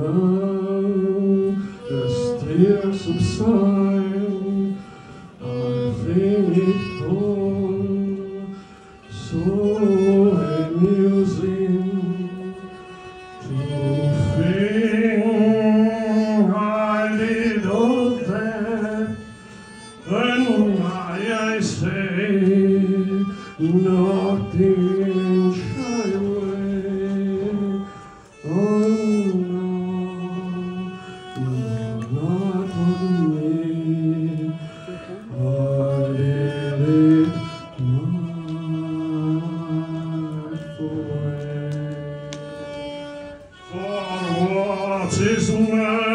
now as tears subside, I think it all so amusing to think I did all that, and I say nothing shy away. Oh no, not on me. I did it my way. For what is man?